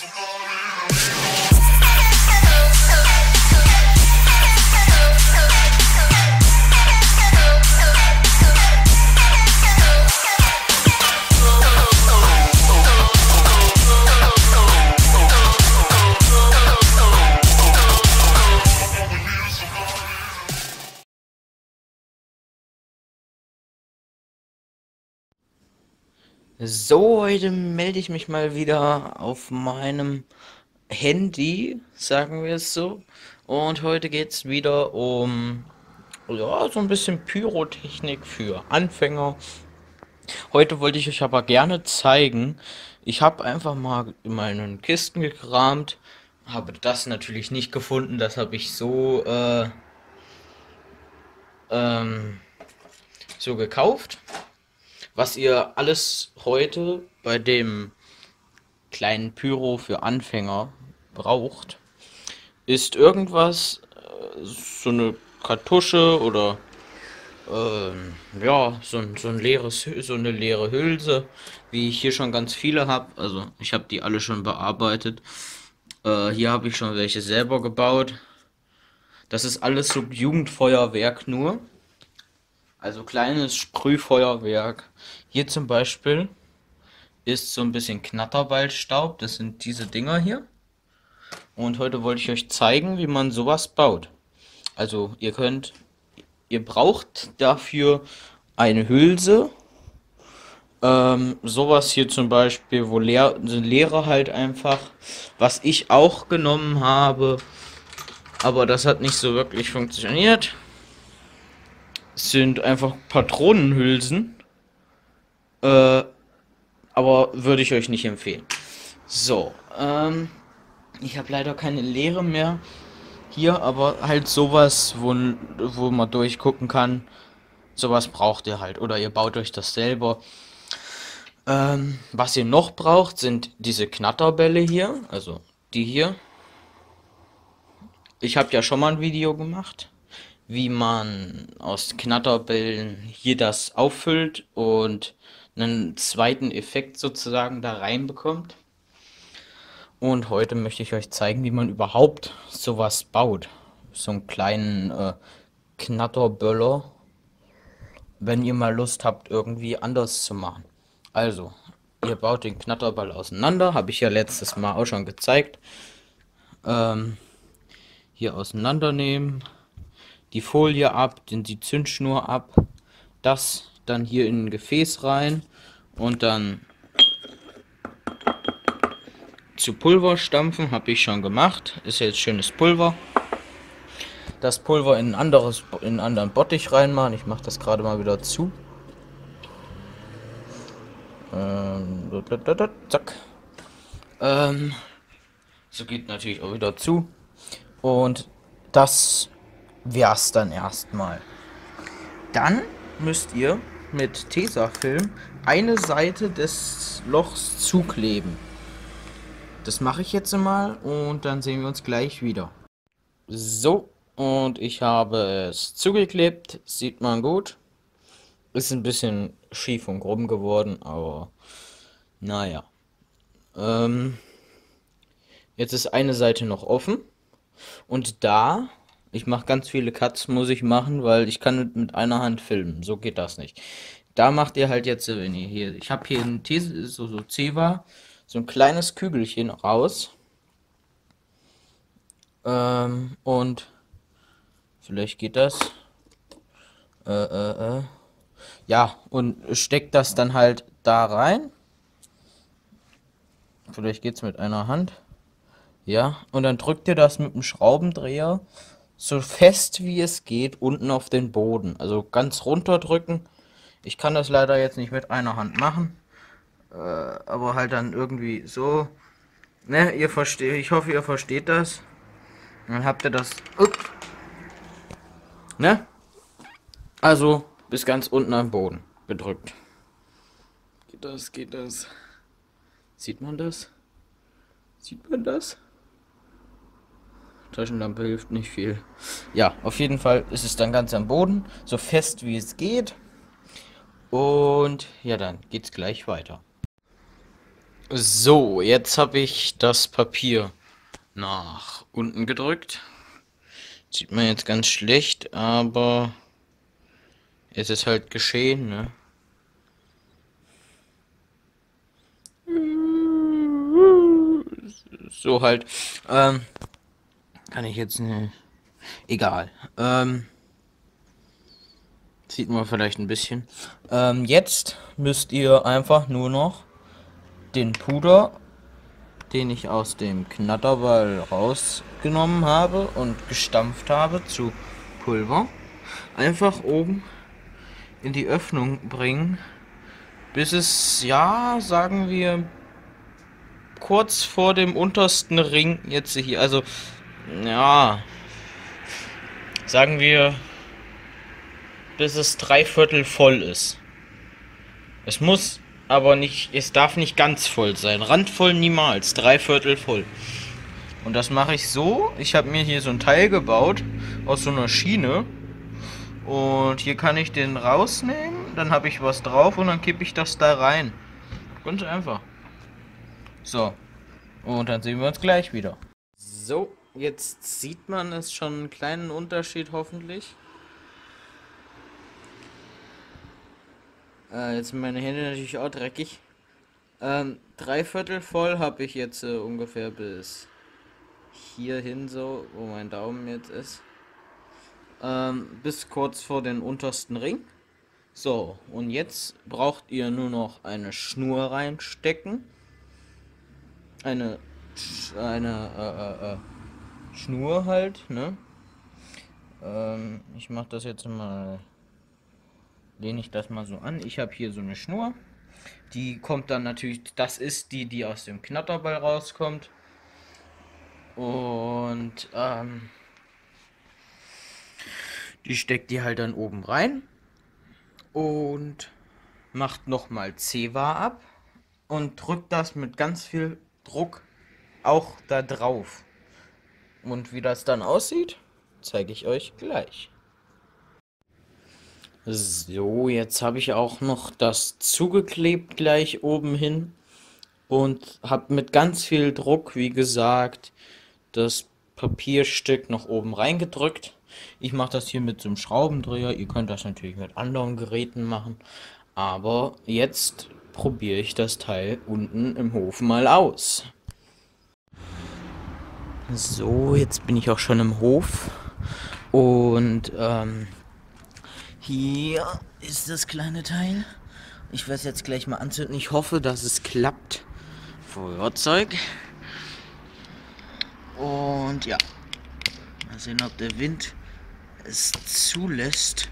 So, heute melde ich mich mal wieder auf meinem Handy, sagen wir es so. Und heute geht es wieder um, ja, so ein bisschen Pyrotechnik für Anfänger. Heute wollte ich euch aber gerne zeigen, ich habe einfach mal in meinen Kisten gekramt, habe das natürlich nicht gefunden, das habe ich ähm, so gekauft. Was ihr alles heute bei dem kleinen Pyro für Anfänger braucht, ist irgendwas, so eine Kartusche oder ja, so eine leere Hülse, wie ich hier schon ganz viele habe. Also ich habe die alle schon bearbeitet. Hier habe ich schon welche selber gebaut. Das ist alles so Jugendfeuerwerk nur. Also kleines Sprühfeuerwerk. Hier zum Beispiel ist so ein bisschen Knatterballstaub. Das sind diese Dinger hier. Und heute wollte ich euch zeigen, wie man sowas baut. Also ihr braucht dafür eine Hülse. Sowas hier zum Beispiel, wo leere halt einfach. Was ich auch genommen habe, aber das hat nicht so wirklich funktioniert, sind einfach Patronenhülsen. Aber würde ich euch nicht empfehlen. So, ich habe leider keine leere mehr hier, aber halt sowas, wo man durchgucken kann. Sowas braucht ihr halt. Oder ihr baut euch das selber. Was ihr noch braucht, sind diese Knatterbälle hier. Also die hier. Ich habe ja schon mal ein Video gemacht, wie man aus Knatterbällen hier das auffüllt und einen zweiten Effekt sozusagen da reinbekommt. Und heute möchte ich euch zeigen, wie man überhaupt sowas baut. So einen kleinen Knatterböller, wenn ihr mal Lust habt, irgendwie anders zu machen. Also, ihr baut den Knatterball auseinander, habe ich ja letztes Mal auch schon gezeigt. Hier auseinandernehmen, die Folie ab, die Zündschnur ab, das dann hier in ein Gefäß rein und dann zu Pulver stampfen, habe ich schon gemacht. Ist jetzt schönes Pulver. Das Pulver in einen anderen Bottich reinmachen. Ich mache das gerade mal wieder zu. Zack. So geht natürlich auch wieder zu. Und das wär's dann erstmal. Dann müsst ihr mit Tesafilm eine Seite des Lochs zukleben. Das mache ich jetzt mal und dann sehen wir uns gleich wieder. So, und ich habe es zugeklebt. Sieht man gut. Ist ein bisschen schief und krumm geworden, aber naja. Jetzt ist eine Seite noch offen. Und da, ich mache ganz viele Cuts, muss ich machen, weil ich kann mit einer Hand filmen. So geht das nicht. Da macht ihr halt jetzt, wenn ihr hier, ich habe hier ein so Zewa, so ein kleines Kügelchen raus. Und vielleicht geht das. Ja, und steckt das dann halt da rein. Vielleicht geht's mit einer Hand. Ja, und dann drückt ihr das mit dem Schraubendreher so fest wie es geht unten auf den Boden. Also ganz runter drücken. Ich kann das leider jetzt nicht mit einer Hand machen. Aber halt dann irgendwie so. Ne, ihr versteht, ich hoffe, ihr versteht das. Dann habt ihr das. Ne? Also bis ganz unten am Boden gedrückt. Geht das? Geht das? Sieht man das? Sieht man das? Taschenlampe hilft nicht viel. Ja, auf jeden Fall ist es dann ganz am Boden, so fest wie es geht. Und ja, dann geht's gleich weiter. So, jetzt habe ich das Papier nach unten gedrückt. Sieht man jetzt ganz schlecht, aber es ist halt geschehen, ne? So halt. Kann ich jetzt ne. Egal. Sieht man vielleicht ein bisschen. Jetzt müsst ihr einfach nur noch den Puder, den ich aus dem Knatterball rausgenommen habe und gestampft habe zu Pulver, einfach oben in die Öffnung bringen, bis es, ja, sagen wir, kurz vor dem untersten Ring jetzt hier, also, ja, sagen wir, bis es 3/4 voll ist. Es muss aber nicht, es darf nicht ganz voll sein. Randvoll niemals, 3/4 voll. Und das mache ich so, ich habe mir hier so ein Teil gebaut, aus so einer Schiene. Und hier kann ich den rausnehmen, dann habe ich was drauf und dann kippe ich das da rein. Ganz einfach. So, und dann sehen wir uns gleich wieder. So, jetzt sieht man es schon einen kleinen Unterschied hoffentlich. Jetzt sind meine Hände natürlich auch dreckig. 3/4 voll habe ich jetzt ungefähr bis hierhin so, wo mein Daumen jetzt ist. Bis kurz vor den untersten Ring. So, und jetzt braucht ihr nur noch eine Schnur reinstecken. Eine Schnur halt, ne? Ich mache das jetzt mal, lehne ich das mal so an. Ich habe hier so eine Schnur. Die kommt dann natürlich, das ist die, die aus dem Knatterball rauskommt. Und die steckt ihr halt dann oben rein und macht nochmal Zewa ab und drückt das mit ganz viel Druck auch da drauf. Und wie das dann aussieht, zeige ich euch gleich. So, jetzt habe ich auch noch das zugeklebt gleich oben hin und habe mit ganz viel Druck, wie gesagt, das Papierstück noch oben reingedrückt. Ich mache das hier mit so einem Schraubendreher. Ihr könnt das natürlich mit anderen Geräten machen. Aber jetzt probiere ich das Teil unten im Hof mal aus. So, jetzt bin ich auch schon im Hof. Und hier ist das kleine Teil. Ich werde es jetzt gleich mal anzünden. Ich hoffe, dass es klappt. Feuerzeug. Und ja. Mal sehen, ob der Wind es zulässt.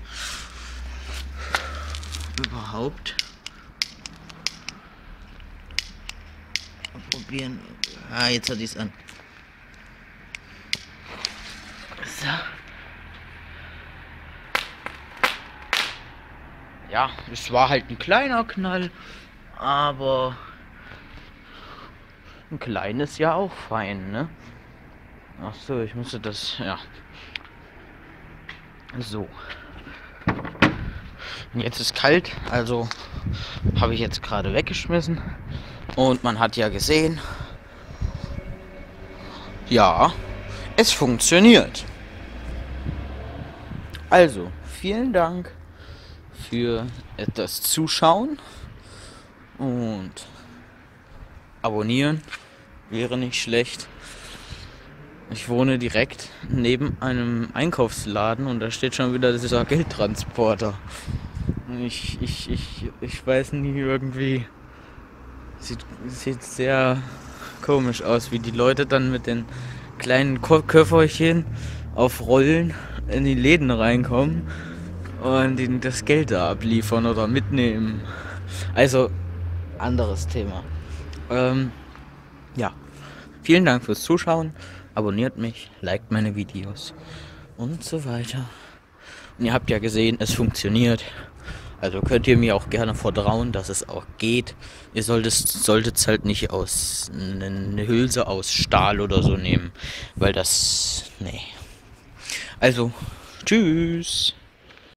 Überhaupt. Mal probieren. Ah, jetzt hat ich es an. So. Ja, es war halt ein kleiner Knall, aber ein kleines ja auch fein, ne? Ach so, ich musste das, ja. So. Und jetzt ist kalt, also habe ich jetzt gerade weggeschmissen. Und man hat ja gesehen, ja, es funktioniert. Also, vielen Dank für das Zuschauen und abonnieren wäre nicht schlecht. Ich wohne direkt neben einem Einkaufsladen und da steht schon wieder dieser Geldtransporter. Ich weiß nie, irgendwie sieht sehr komisch aus, wie die Leute dann mit den kleinen Köfferchen auf Rollen in die Läden reinkommen und ihnen das Geld da abliefern oder mitnehmen. Also, anderes Thema. Ja, vielen Dank fürs Zuschauen. Abonniert mich, liked meine Videos und so weiter. Und ihr habt ja gesehen, es funktioniert. Also könnt ihr mir auch gerne vertrauen, dass es auch geht. Ihr solltet halt nicht aus eine Hülse aus Stahl oder so nehmen, weil das, nee. Also, tschüss.